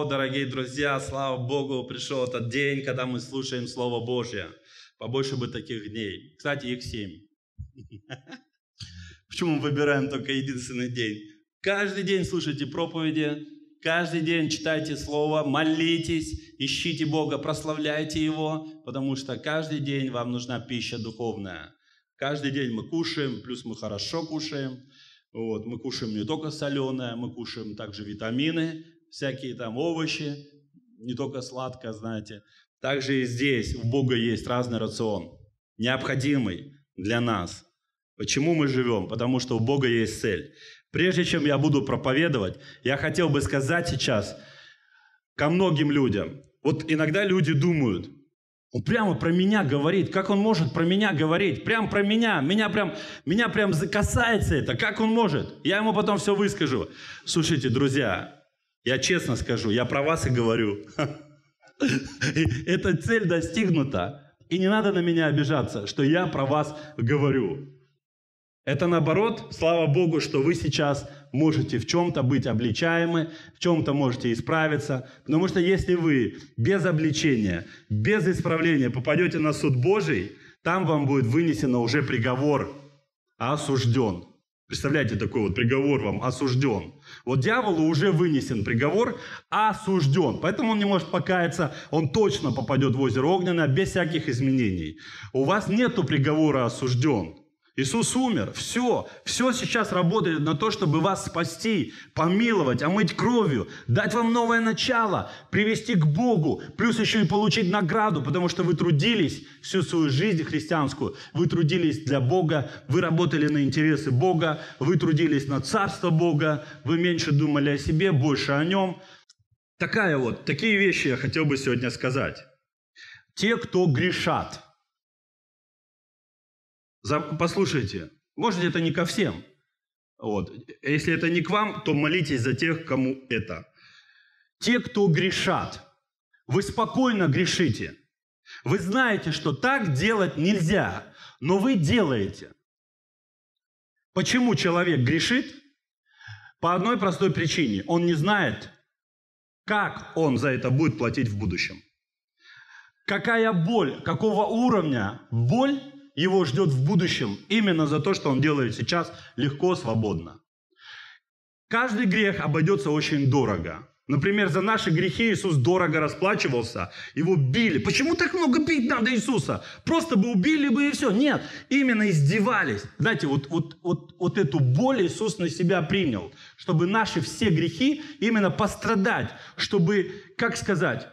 дорогие друзья, слава Богу, пришел этот день, когда мы слушаем Слово Божье. Побольше бы таких дней. Кстати, их 7. Почему мы выбираем только единственный день? Каждый день слушайте проповеди, каждый день читайте Слово, молитесь, ищите Бога, прославляйте Его, потому что каждый день вам нужна пища духовная. Каждый день мы кушаем, плюс мы хорошо кушаем. Вот, мы кушаем не только соленое, мы кушаем также витамины, всякие там овощи, не только сладкое, знаете. Также и здесь у Бога есть разный рацион, необходимый для нас. Почему мы живем? Потому что у Бога есть цель. Прежде чем я буду проповедовать, я хотел бы сказать сейчас ко многим людям. Вот иногда люди думают, он прямо про меня говорит. Как он может про меня говорить? Прям про меня. Меня прям касается это. Как он может? Я ему потом все выскажу. Слушайте, друзья, я честно скажу, я про вас и говорю. Эта цель достигнута. И не надо на меня обижаться, что я про вас говорю. Это наоборот, слава Богу, что вы сейчас можете в чем-то быть обличаемы, в чем-то можете исправиться. Потому что если вы без обличения, без исправления попадете на суд Божий, там вам будет вынесено уже приговор, осужден. Представляете, такой вот приговор вам, осужден. Вот дьяволу уже вынесен приговор, осужден. Поэтому он не может покаяться, он точно попадет в озеро огненное без всяких изменений. У вас нету приговора осужден. Иисус умер. Все сейчас работает на то, чтобы вас спасти, помиловать, омыть кровью, дать вам новое начало, привести к Богу, плюс еще и получить награду, потому что вы трудились всю свою жизнь христианскую, вы трудились для Бога, вы работали на интересы Бога, вы трудились на царство Бога, вы меньше думали о себе, больше о Нем. Такие вещи я хотел бы сегодня сказать. Те, кто грешат. Послушайте, может, это не ко всем. Вот. Если это не к вам, то молитесь за тех, кому это. Те, кто грешат, вы спокойно грешите. Вы знаете, что так делать нельзя, но вы делаете. Почему человек грешит? По одной простой причине. Он не знает, как он за это будет платить в будущем. Какая боль, какого уровня боль его ждет в будущем именно за то, что он делает сейчас легко, свободно. Каждый грех обойдется очень дорого. Например, за наши грехи Иисус дорого расплачивался, его били. Почему так много бить надо Иисуса? Просто бы убили бы и все. Нет, именно издевались. Знаете, вот эту боль Иисус на себя принял, чтобы наши все грехи именно пострадать, чтобы, как сказать,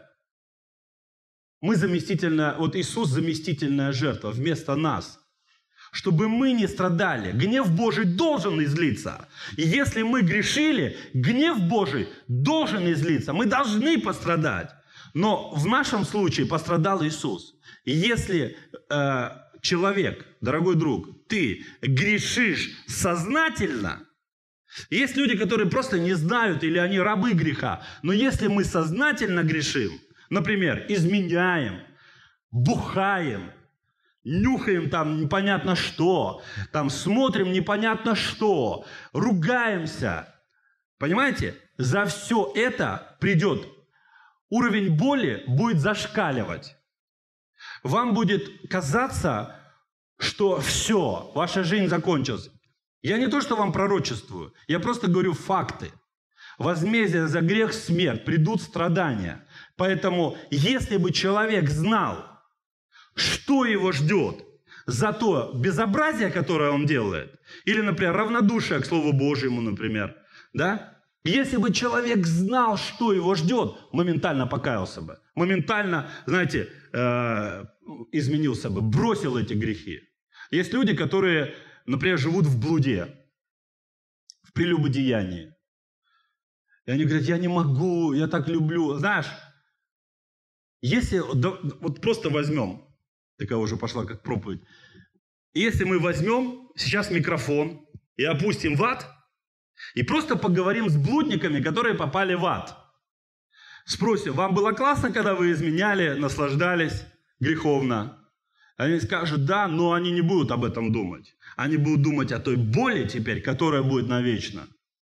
Иисус заместительная жертва вместо нас. Чтобы мы не страдали. Гнев Божий должен излиться. И если мы грешили, гнев Божий должен излиться. Мы должны пострадать. Но в нашем случае пострадал Иисус. И если человек, дорогой друг, ты грешишь сознательно, есть люди, которые просто не знают, или они рабы греха. Но если мы сознательно грешим, например, изменяем, бухаем, нюхаем там непонятно что, там смотрим непонятно что, ругаемся. Понимаете? За все это придет уровень боли, будет зашкаливать. Вам будет казаться, что все, ваша жизнь закончилась. Я не то, что вам пророчествую, я просто говорю факты. Возмездие за грех – смерть, придут страдания. Поэтому, если бы человек знал, что его ждет за то безобразие, которое он делает, или, например, равнодушие к Слову Божьему, например, да? Если бы человек знал, что его ждет, моментально покаялся бы, моментально, знаете, изменился бы, бросил эти грехи. Есть люди, которые, например, живут в блуде, в прелюбодеянии. И они говорят, я не могу, я так люблю. Знаешь, если, вот просто возьмем, такая уже пошла как проповедь, если мы возьмем сейчас микрофон и опустим в ад, и просто поговорим с блудниками, которые попали в ад. Спросим, вам было классно, когда вы изменяли, наслаждались греховно? Они скажут, да, но они не будут об этом думать. Они будут думать о той боли теперь, которая будет навечно.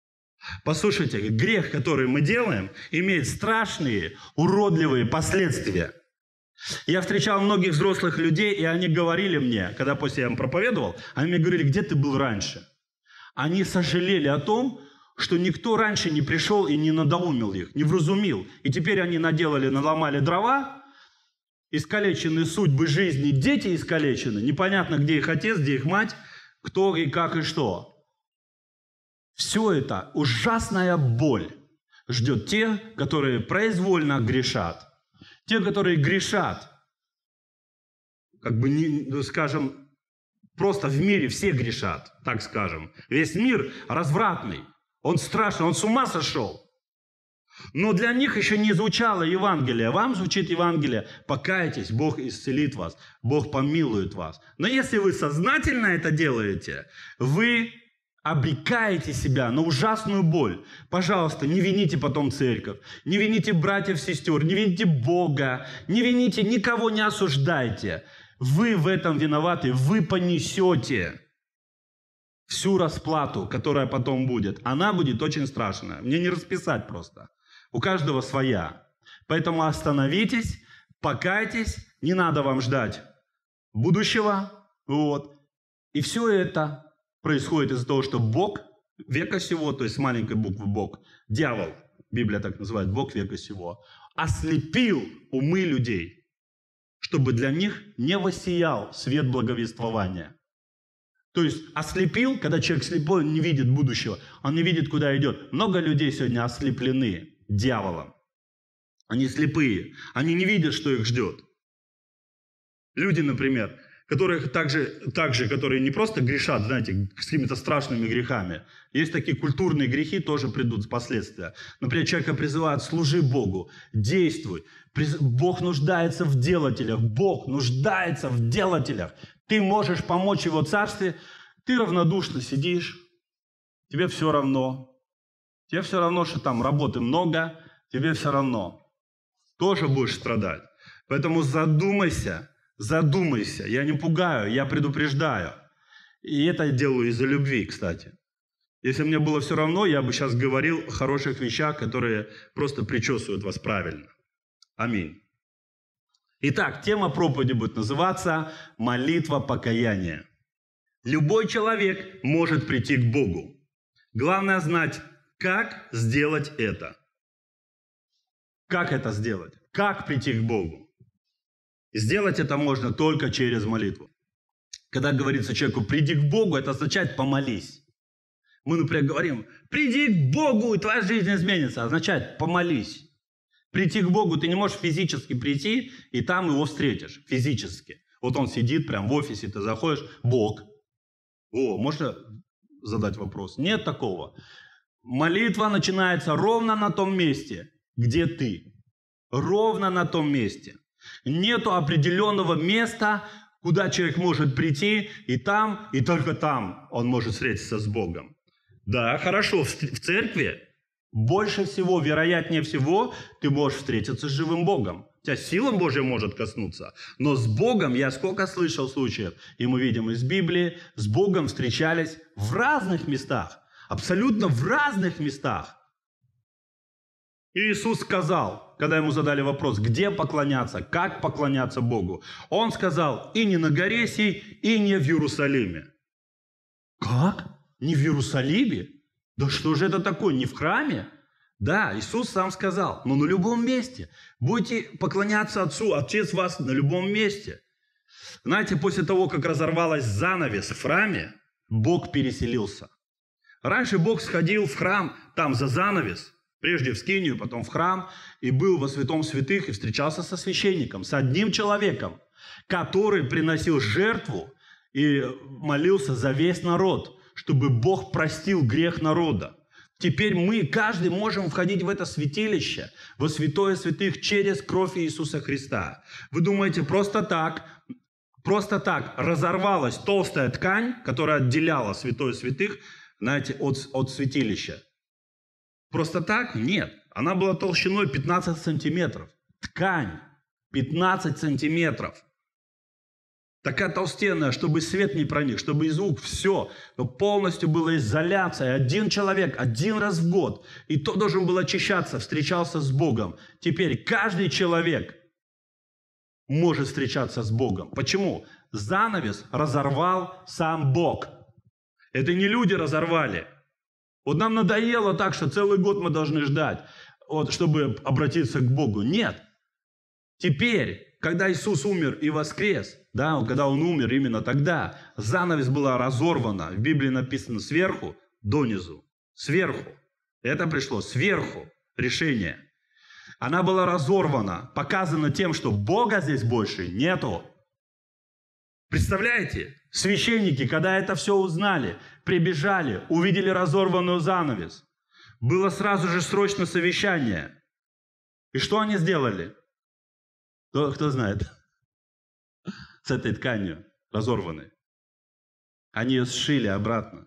Послушайте, грех, который мы делаем, имеет страшные, уродливые последствия. Я встречал многих взрослых людей, и они говорили мне, когда после я им проповедовал, они мне говорили, где ты был раньше? Они сожалели о том, что никто раньше не пришел и не надоумил их, не вразумил. И теперь они наломали дрова, искалечены судьбы жизни, дети искалечены, непонятно, где их отец, где их мать, кто и как и что. Все это ужасная боль ждет тех, которые произвольно грешат. Те, которые грешат, скажем, просто в мире все грешат, так скажем. Весь мир развратный, он страшный, он с ума сошел. Но для них еще не звучало Евангелие. Вам звучит Евангелие. Покайтесь, Бог исцелит вас, Бог помилует вас. Но если вы сознательно это делаете, вы обрекаете себя на ужасную боль. Пожалуйста, не вините потом церковь, не вините братьев, сестер, не вините Бога, не вините, никого не осуждайте. Вы в этом виноваты, вы понесете всю расплату, которая потом будет. Она будет очень страшная. Мне не расписать просто. У каждого своя. Поэтому остановитесь, покайтесь, не надо вам ждать будущего. Вот. И все это происходит из-за того, что Бог века сего, то есть с маленькой буквы Бог, дьявол, Библия так называет, Бог века сего, ослепил умы людей, чтобы для них не воссиял свет благовествования. То есть ослепил, когда человек слепой, он не видит будущего, он не видит, куда идет. Много людей сегодня ослеплены дьяволом. Они слепые, они не видят, что их ждет. Люди, например, которые которые не просто грешат, знаете, с какими-то страшными грехами. Есть такие культурные грехи, тоже придут последствия. Например, человека призывают: служи Богу, действуй. Бог нуждается в делателях. Бог нуждается в делателях. Ты можешь помочь Его царстве. Ты равнодушно сидишь. Тебе все равно. Тебе все равно, что там работы много. Тебе все равно. Тоже будешь страдать. Поэтому задумайся. Задумайся. Я не пугаю, я предупреждаю. И это я делаю из-за любви, кстати. Если мне было все равно, я бы сейчас говорил о хороших вещах, которые просто причесывают вас правильно. Аминь. Итак, тема проповеди будет называться «Молитва покаяния». Любой человек может прийти к Богу. Главное знать, как сделать это. Как это сделать? Как прийти к Богу? Сделать это можно только через молитву. Когда говорится человеку «приди к Богу», это означает «помолись». Мы, например, говорим «приди к Богу, и твоя жизнь изменится». Означает «помолись». Прийти к Богу ты не можешь физически прийти, и там Его встретишь физически. Вот Он сидит прямо в офисе, ты заходишь, Бог. Можно задать вопрос? Нет такого. Молитва начинается ровно на том месте, где ты. Ровно на том месте. Нету определенного места, куда человек может прийти, и там, и только там он может встретиться с Богом. Да, хорошо, в церкви больше всего, вероятнее всего, ты можешь встретиться с живым Богом. Тебя сила Божья может коснуться. Но с Богом, я сколько слышал случаев, и мы видим из Библии, с Богом встречались в разных местах. Абсолютно в разных местах. И Иисус сказал, когда ему задали вопрос, где поклоняться, как поклоняться Богу, Он сказал: и не на горе сей, и не в Иерусалиме. Как? Не в Иерусалиме? Да что же это такое? Не в храме? Да, Иисус сам сказал, но на любом месте. Будете поклоняться Отцу, Отец вас на любом месте. Знаете, после того, как разорвалась занавес в храме, Бог переселился. Раньше Бог сходил в храм, там за занавес, прежде в скинию, потом в храм, и был во святом святых, и встречался со священником, с одним человеком, который приносил жертву и молился за весь народ, чтобы Бог простил грех народа. Теперь мы, каждый, можем входить в это святилище, во святое святых, через кровь Иисуса Христа. Вы думаете, просто так разорвалась толстая ткань, которая отделяла святое святых, знаете, от святилища? Просто так? Нет. Она была толщиной 15 сантиметров. Ткань 15 сантиметров. Такая толстенная, чтобы свет не проник, чтобы и звук, все. Полностью была изоляция. Один человек, один раз в год. И то должен был очищаться, встречался с Богом. Теперь каждый человек может встречаться с Богом. Почему? Занавес разорвал сам Бог. Это не люди разорвали. Вот нам надоело так, что целый год мы должны ждать, вот, чтобы обратиться к Богу. Нет. Теперь, когда Иисус умер и воскрес, да, когда Он умер именно тогда, занавес была разорвана. В Библии написано сверху донизу. Сверху. Это пришло сверху решение. Она была разорвана, показана тем, что Бога здесь больше нету. Представляете? Священники, когда это все узнали, прибежали, увидели разорванную занавес. Было сразу же срочно совещание. И что они сделали? Кто знает? С этой тканью разорванной. Они ее сшили обратно.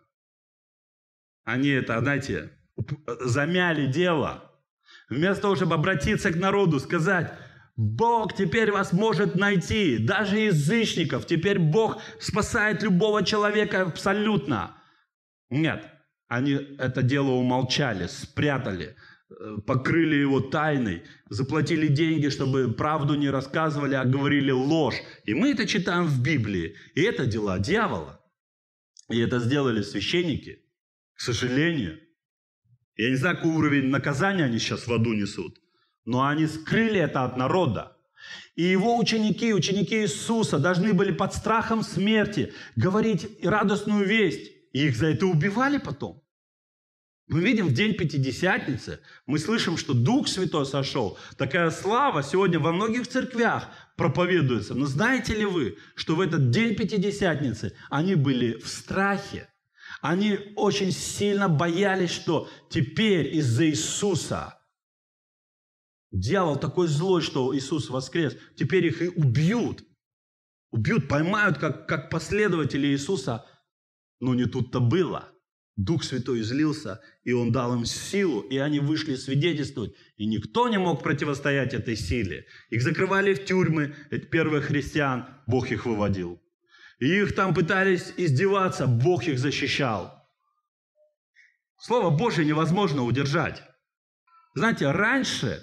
Они это, знаете, замяли дело. Вместо того, чтобы обратиться к народу, сказать: Бог теперь вас может найти, даже язычников. Теперь Бог спасает любого человека абсолютно. Нет, они это дело умолчали, спрятали, покрыли его тайной, заплатили деньги, чтобы правду не рассказывали, а говорили ложь. И мы это читаем в Библии. И это дела дьявола. И это сделали священники, к сожалению. Я не знаю, какой уровень наказания они сейчас в аду несут. Но они скрыли это от народа. И его ученики, ученики Иисуса, должны были под страхом смерти говорить радостную весть. И их за это убивали потом. Мы видим в день Пятидесятницы, мы слышим, что Дух Святой сошел. Такая слава сегодня во многих церквях проповедуется. Но знаете ли вы, что в этот день Пятидесятницы они были в страхе? Они очень сильно боялись, что теперь из-за Иисуса дьявол такой злой, что Иисус воскрес. Теперь их и убьют. Убьют, поймают как последователи Иисуса. Но не тут-то было. Дух Святой излился, и Он дал им силу, и они вышли свидетельствовать. И никто не мог противостоять этой силе. Их закрывали в тюрьмы, первых христиан, Бог их выводил. И их там пытались издеваться, Бог их защищал. Слово Божие невозможно удержать. Знаете, раньше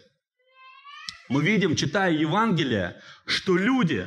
мы видим, читая Евангелие, что люди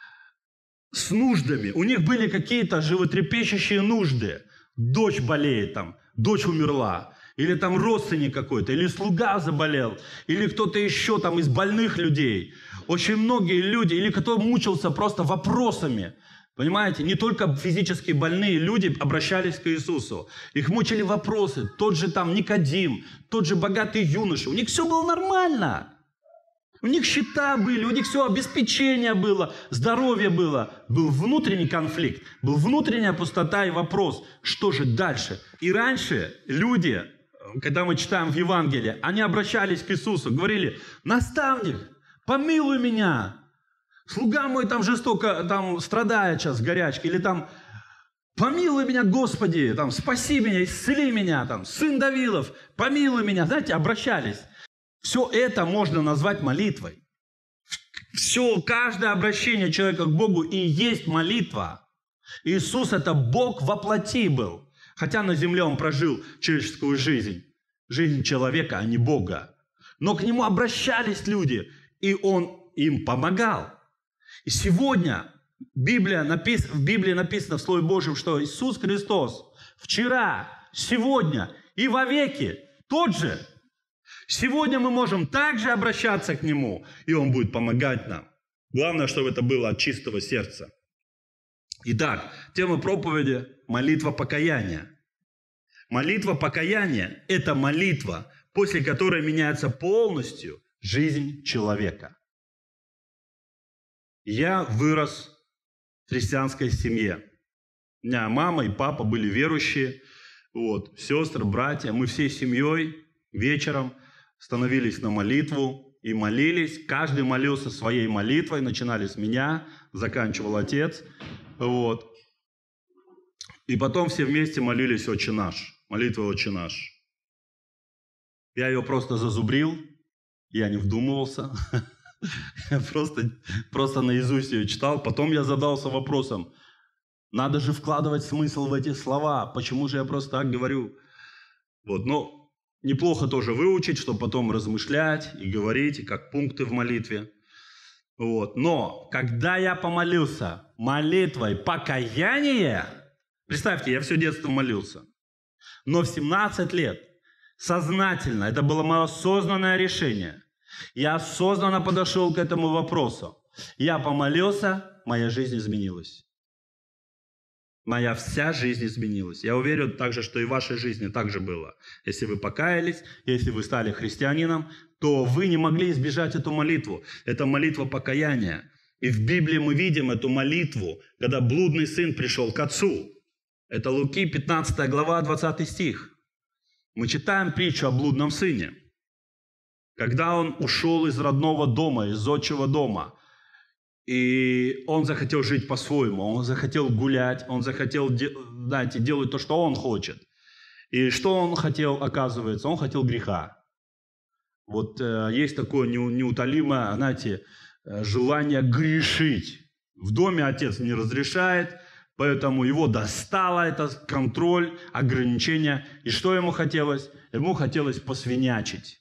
с нуждами, у них были какие-то животрепещущие нужды. Дочь болеет там, дочь умерла, или там родственник какой-то, или слуга заболел, или кто-то еще там из больных людей. Очень многие люди, или кто мучился просто вопросами. Понимаете, не только физически больные люди обращались к Иисусу. Их мучили вопросы. Тот же там Никодим, тот же богатый юноша. У них все было нормально. У них счета были, у них все обеспечение было, здоровье было. Был внутренний конфликт, был внутренняя пустота и вопрос, что же дальше. И раньше люди, когда мы читаем в Евангелии, они обращались к Иисусу, говорили: наставник, помилуй меня. Слуга мой там жестоко там страдает сейчас горячкой. Или там: помилуй меня, Господи, там, спаси меня, исцели меня, там, сын Давидов, помилуй меня. Знаете, обращались. Все это можно назвать молитвой. Все, каждое обращение человека к Богу и есть молитва. Иисус – это Бог во плоти был. Хотя на земле Он прожил человеческую жизнь. Жизнь человека, а не Бога. Но к Нему обращались люди, и Он им помогал. И сегодня в Библии написано в Слове Божьем, что Иисус Христос вчера, сегодня и вовеки тот же. Сегодня мы можем также обращаться к Нему, и Он будет помогать нам. Главное, чтобы это было от чистого сердца. Итак, тема проповеди – молитва покаяния. Молитва покаяния – это молитва, после которой меняется полностью жизнь человека. Я вырос в христианской семье. У меня мама и папа были верующие, вот, сестры, братья. Мы всей семьей вечером становились на молитву и молились. Каждый молился своей молитвой. Начинали с меня, заканчивал отец. Вот. И потом все вместе молились «Отче наш», молитва «Отче наш». Я ее просто зазубрил, я не вдумывался. Я просто наизусть ее читал. Потом я задался вопросом, надо же вкладывать смысл в эти слова. Почему же я просто так говорю? Вот, но неплохо тоже выучить, чтобы потом размышлять и говорить, и как пункты в молитве. Вот. Но когда я помолился молитвой покаяния, представьте, я все детство молился, но в 17 лет сознательно, это было мое осознанное решение, я осознанно подошел к этому вопросу. Я помолился, моя жизнь изменилась. Моя вся жизнь изменилась. Я уверен также, что и в вашей жизни так же было. Если вы покаялись, если вы стали христианином, то вы не могли избежать эту молитву. Это молитва покаяния. И в Библии мы видим эту молитву, когда блудный сын пришел к отцу. Это Луки, 15 глава, 20 стих. Мы читаем притчу о блудном сыне. Когда он ушел из родного дома, из отчего дома, и он захотел жить по-своему, он захотел гулять, он захотел, знаете, делать то, что он хочет. И что он хотел, оказывается? Он хотел греха. Вот есть такое неутолимое, знаете, желание грешить. В доме отец не разрешает, поэтому его достало этот контроль, ограничения. И что ему хотелось? Ему хотелось посвинячить.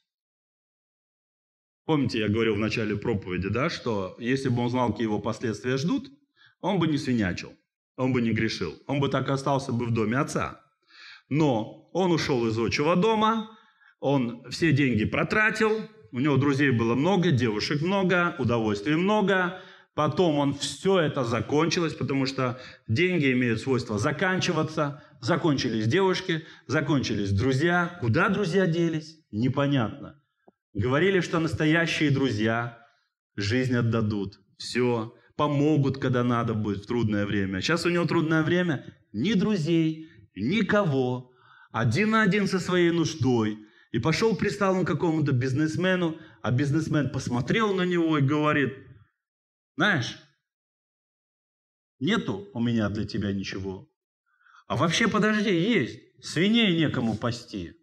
Помните, я говорил в начале проповеди, да, что если бы он знал, какие его последствия ждут, он бы не свинячил, он бы не грешил, он бы так и остался бы в доме отца. Но он ушел из отчего дома, он все деньги протратил, у него друзей было много, девушек много, удовольствий много. Потом все это закончилось, потому что деньги имеют свойство заканчиваться. Закончились девушки, закончились друзья. Куда друзья делись? Непонятно. Говорили, что настоящие друзья жизнь отдадут, все, помогут, когда надо будет в трудное время. Сейчас у него трудное время, ни друзей, никого, один на один со своей нуждой. И пристал он к какому-то бизнесмену, а бизнесмен посмотрел на него и говорит, знаешь, нету у меня для тебя ничего. А вообще, подожди, есть, свиней некому пасти.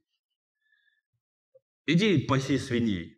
Иди паси свиней.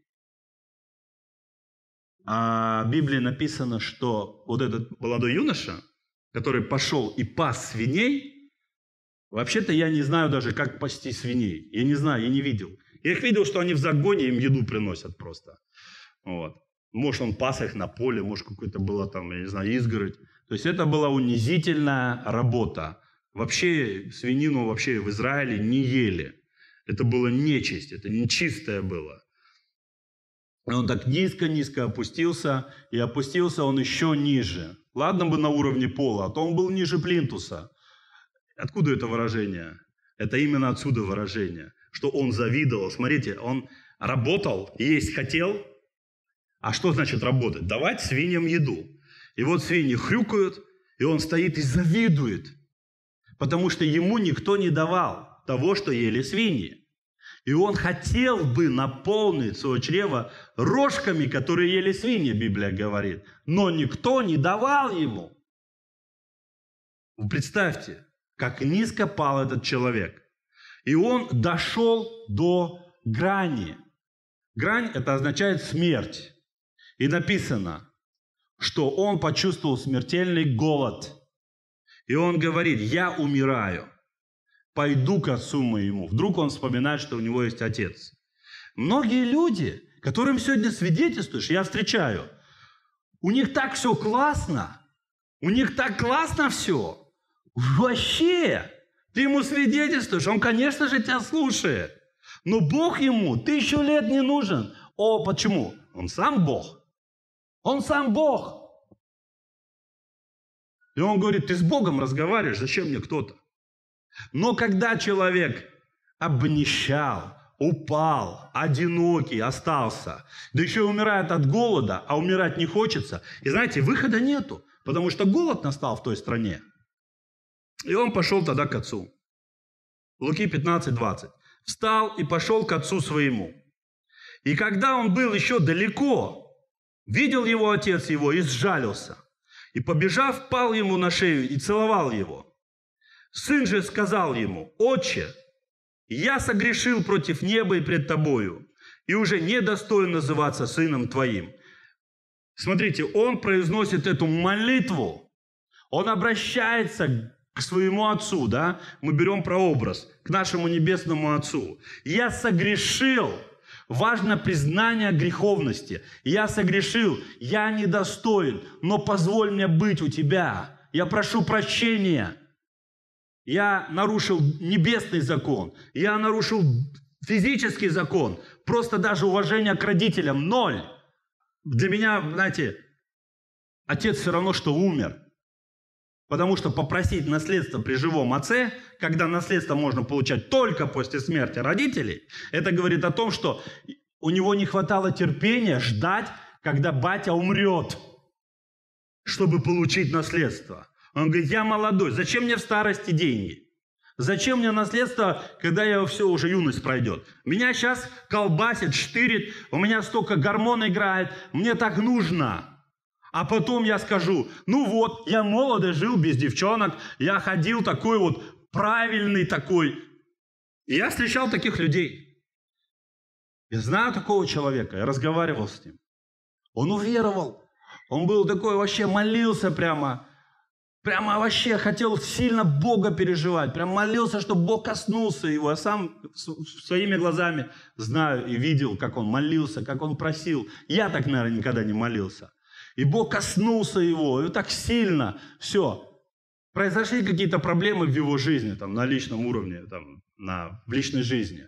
А в Библии написано, что вот этот молодой юноша, который пошел и пас свиней, вообще-то я не знаю даже, как пасти свиней. Я не знаю, я не видел. Я их видел, что они в загоне, им еду приносят просто. Вот. Может, он пас их на поле, может, какой-то была там, я не знаю, изгородь. То есть это была унизительная работа. Вообще свинину вообще в Израиле не ели. Это было нечисть, это нечистое было. И он так низко-низко опустился, и опустился он еще ниже. Ладно бы на уровне пола, а то он был ниже плинтуса. Откуда это выражение? Это именно отсюда выражение, что он завидовал. Смотрите, он работал, есть хотел. А что значит работать? Давать свиньям еду. И вот свиньи хрюкают, и он стоит и завидует, потому что ему никто не давал того, что ели свиньи. И он хотел бы наполнить свое чрево рожками, которые ели свиньи, Библия говорит. Но никто не давал ему. Вы представьте, как низко пал этот человек. И он дошел до грани. Грань – это означает смерть. И написано, что он почувствовал смертельный голод. И он говорит, я умираю. Пойду к отцу моему. Вдруг он вспоминает, что у него есть отец. Многие люди, которым сегодня свидетельствуешь, я встречаю, у них так все классно, у них так классно все. Вообще, ты ему свидетельствуешь, он, конечно же, тебя слушает. Но Бог ему 1000 лет не нужен. О, почему? Он сам Бог. Он сам Бог. И он говорит, ты с Богом разговариваешь, зачем мне кто-то? Но когда человек обнищал, упал, одинокий остался, да еще и умирает от голода, а умирать не хочется, и знаете, выхода нету, потому что голод настал в той стране. И он пошел тогда к отцу. Луки 15:20. Встал и пошел к отцу своему. И когда он был еще далеко, видел его отец его и сжалился. И, побежав, пал ему на шею и целовал его. Сын же сказал ему, отче, я согрешил против неба и пред тобою, и уже не достоин называться сыном твоим. Смотрите, он произносит эту молитву, он обращается к своему Отцу, да? Мы берем прообраз, к нашему Небесному Отцу. «Я согрешил». Важно признание греховности. «Я согрешил, я недостоин, но позволь мне быть у Тебя. Я прошу прощения. Я нарушил небесный закон, я нарушил физический закон, просто даже уважение к родителям – 0. Для меня, знаете, отец все равно, что умер. Потому что попросить наследство при живом отце, когда наследство можно получать только после смерти родителей, это говорит о том, что у него не хватало терпения ждать, когда батя умрет, чтобы получить наследство. Он говорит, я молодой, зачем мне в старости деньги? Зачем мне наследство, когда я все уже юность пройдет? Меня сейчас колбасит, штырит, у меня столько гормон играет, мне так нужно. А потом я скажу, ну вот, я молодо жил без девчонок, я ходил такой вот правильный такой. И я встречал таких людей. Я знаю такого человека, я разговаривал с ним. Он уверовал, он был такой вообще, молился прямо вообще хотел сильно Бога переживать, прям молился, чтобы Бог коснулся его. Я сам своими глазами знаю и видел, как он молился, как он просил. Я так, наверное, никогда не молился. И Бог коснулся его, и так сильно, все. Произошли какие-то проблемы в его жизни, там, на личном уровне, там, в личной жизни.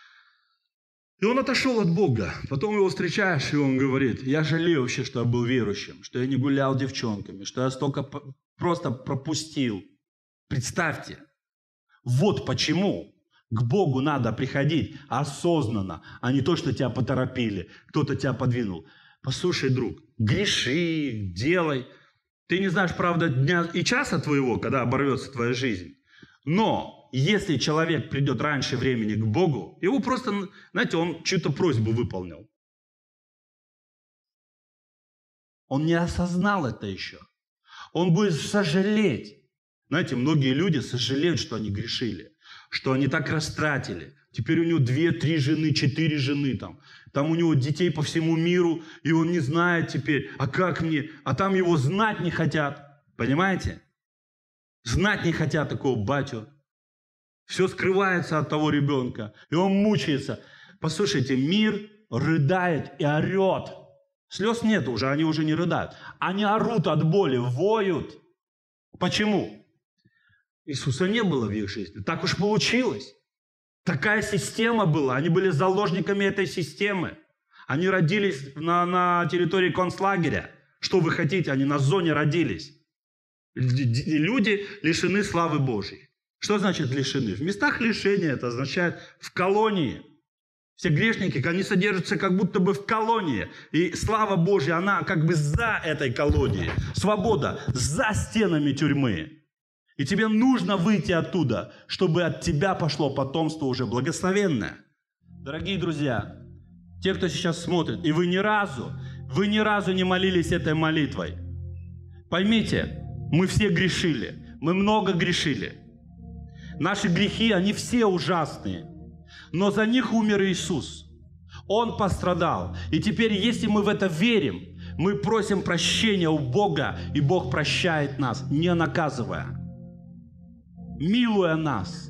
И он отошел от Бога. Потом его встречаешь, и он говорит, я жалею вообще, что я был верующим, что я не гулял с девчонками, что я столько просто пропустил. Представьте, вот почему к Богу надо приходить осознанно, а не то, что тебя поторопили, кто-то тебя подвинул. Послушай, друг, греши, делай. Ты не знаешь, правда, дня и часа твоего, когда оборвется твоя жизнь. Но если человек придет раньше времени к Богу, его просто, знаете, он чью-то просьбу выполнил. Он не осознал это еще. Он будет сожалеть. Знаете, многие люди сожалеют, что они грешили, что они так растратили. Теперь у него 2-3 жены, 4 жены там. Там у него детей по всему миру, и он не знает теперь, а как мне? А там его знать не хотят. Понимаете? Знать не хотят такого батю. Все скрывается от того ребенка, и он мучается. Послушайте, мир рыдает и орет. Слез нет уже, они уже не рыдают. Они орут от боли, воют. Почему? Иисуса не было в их жизни. Так уж получилось. Такая система была. Они были заложниками этой системы. Они родились на территории концлагеря. Что вы хотите? Они на зоне родились. Люди лишены славы Божьей. Что значит лишены? В местах лишения это означает в колонии. Все грешники, они содержатся как будто бы в колонии. И слава Божья, она как бы за этой колонией. Свобода за стенами тюрьмы. И тебе нужно выйти оттуда, чтобы от тебя пошло потомство уже благословенное. Дорогие друзья, те, кто сейчас смотрит, и вы ни разу не молились этой молитвой. Поймите, мы все грешили, мы много грешили. Наши грехи, они все ужасные. Но за них умер Иисус. Он пострадал. И теперь, если мы в это верим, мы просим прощения у Бога, и Бог прощает нас, не наказывая, милуя нас.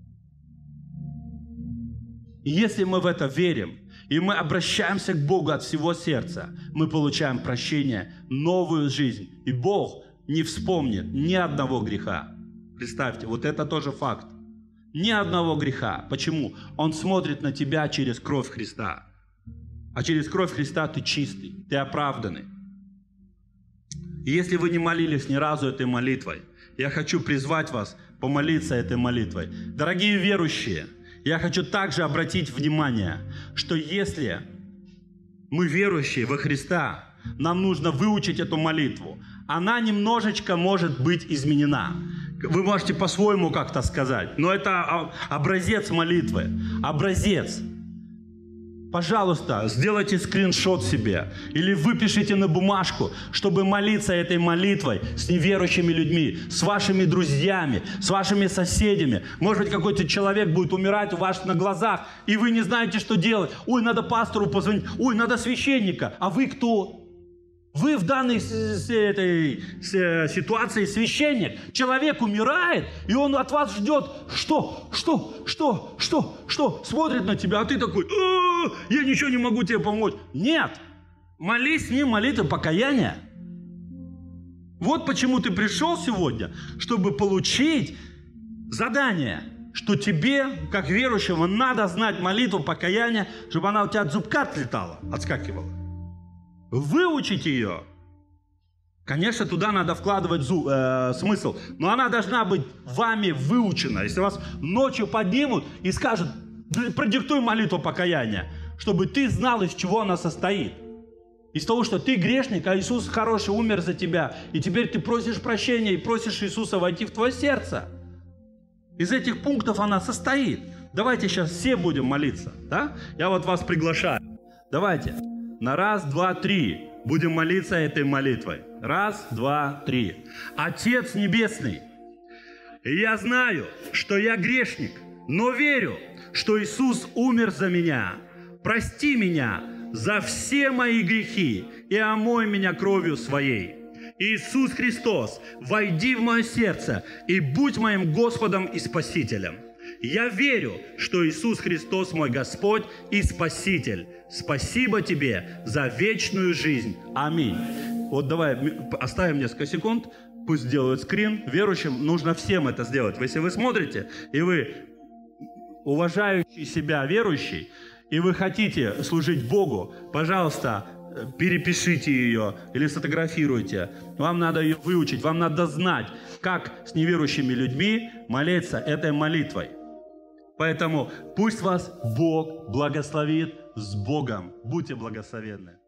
И если мы в это верим, и мы обращаемся к Богу от всего сердца, мы получаем прощение, новую жизнь. И Бог не вспомнит ни одного греха. Представьте, вот это тоже факт. Ни одного греха. Почему? Он смотрит на тебя через кровь Христа. А через кровь Христа ты чистый, ты оправданный. И если вы не молились ни разу этой молитвой, я хочу призвать вас помолиться этой молитвой. Дорогие верующие, я хочу также обратить внимание, что если мы верующие во Христа, нам нужно выучить эту молитву. Она немножечко может быть изменена. Вы можете по-своему как-то сказать, но это образец молитвы. Образец. Пожалуйста, сделайте скриншот себе или выпишите на бумажку, чтобы молиться этой молитвой с неверующими людьми, с вашими друзьями, с вашими соседями. Может быть, какой-то человек будет умирать у вас на глазах, и вы не знаете, что делать. Ой, надо пастору позвонить, ой, надо священника. А вы кто? Вы в данной этой ситуации священник. Человек умирает, и он от вас ждет, что? Смотрит на тебя, а ты такой, я ничего не могу тебе помочь. Нет, молись с ним молитвой покаяния. Вот почему ты пришел сегодня, чтобы получить задание, что тебе, как верующему, надо знать молитву покаяния, чтобы она у тебя от зубка отлетала, отскакивала. Выучить ее. Конечно, туда надо вкладывать смысл, но она должна быть вами выучена. Если вас ночью поднимут и скажут, продиктуй молитву покаяния, чтобы ты знал, из чего она состоит. Из того, что ты грешник, а Иисус хороший, умер за тебя, и теперь ты просишь прощения и просишь Иисуса войти в твое сердце. Из этих пунктов она состоит. Давайте сейчас все будем молиться, да? Я вот вас приглашаю. Давайте. На раз, два, три будем молиться этой молитвой. Раз, два, три. Отец Небесный, я знаю, что я грешник, но верю, что Иисус умер за меня. Прости меня за все мои грехи и омой меня кровью своей. Иисус Христос, войди в мое сердце и будь моим Господом и Спасителем. Я верю, что Иисус Христос мой Господь и Спаситель. Спасибо Тебе за вечную жизнь. Аминь. Вот давай оставим несколько секунд, пусть сделают скрин. Верующим нужно всем это сделать. Если вы смотрите, и вы уважающий себя верующий, и вы хотите служить Богу, пожалуйста, перепишите ее или сфотографируйте. Вам надо ее выучить, вам надо знать, как с неверующими людьми молиться этой молитвой. Поэтому пусть вас Бог благословит с Богом. Будьте благословенны.